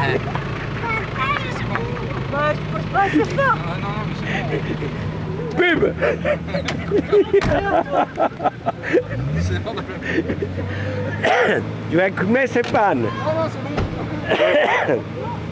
C'est bon. Bah, c'est fort. Ah, non, non, mais c'est bon. Pub. C'est fort de faire. Tu vas coumer ces pannes. Non, non, c'est bon.